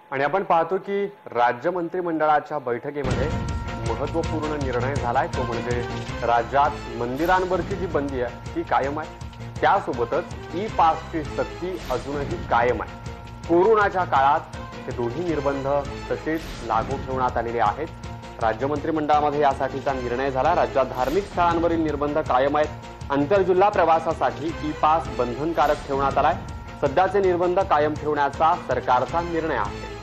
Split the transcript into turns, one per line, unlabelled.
आणि आपण पाहतो की राज्य मंत्रिमंडळाच्या बैठकीमध्ये महत्त्वपूर्ण निर्णय झालाय, तो म्हणजे राज्यात मंदिरांवरची जी बंदी आहे ती कायम आहे। त्यासोबतच ई पासची सक्ती अजूनही कायम आहे। कोरोनाच्या काळात हे दोन्ही निर्बंध तसेच लागू ठेवण्यात आलेले आहेत। राज्य मंत्रिमंडळामध्ये यासाठीचा निर्णय झाला। राज्यात धार्मिक स्थळांवरील निर्बंध कायम आहेत। आंतरजिल्हा प्रवासासाठी ई पास बंधनकारक ठेवण्यात आलाय। सध्याचे निर्बंध कायम ठेवण्याचा सरकारचा निर्णय आहे।